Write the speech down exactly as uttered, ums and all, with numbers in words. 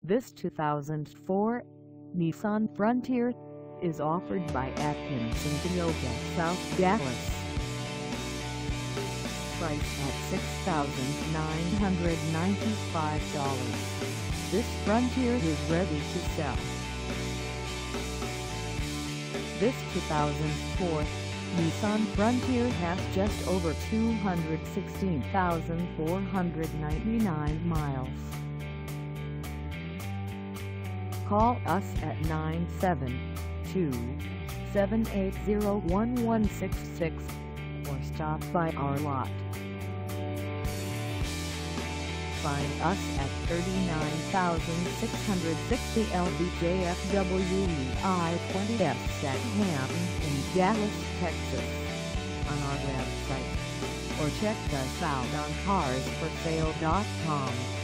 This two thousand four Nissan Frontier is offered by Atkinson Toyota South Dallas. Priced at six thousand nine hundred ninety-five dollars, this Frontier is ready to sell. This two thousand four Nissan Frontier has just over two hundred sixteen thousand four hundred ninety-nine miles. Call us at nine seven two, seven eight zero, one one six six or stop by our lot. Find us at thirty-nine thousand six hundred sixty L B J F W I twenty S Statham in Dallas, Texas on our website, or check us out on cars for sale dot com.